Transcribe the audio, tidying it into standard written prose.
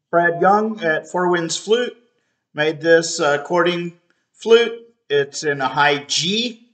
Brad Young at Four Winds Flute made this chording flute. It's in a high G.